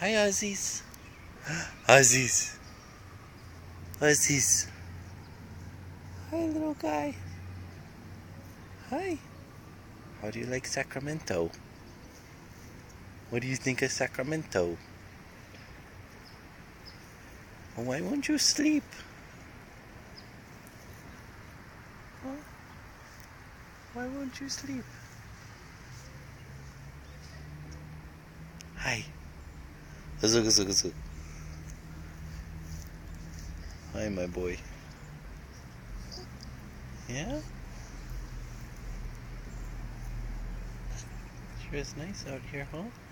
Hi, Aussies. Aussies. Aussies. Hi, little guy. Hi. How do you like Sacramento? What do you think of Sacramento? Well, why won't you sleep? Huh? Why won't you sleep? Hi. Hi, my boy. Yeah? Sure is nice out here, huh?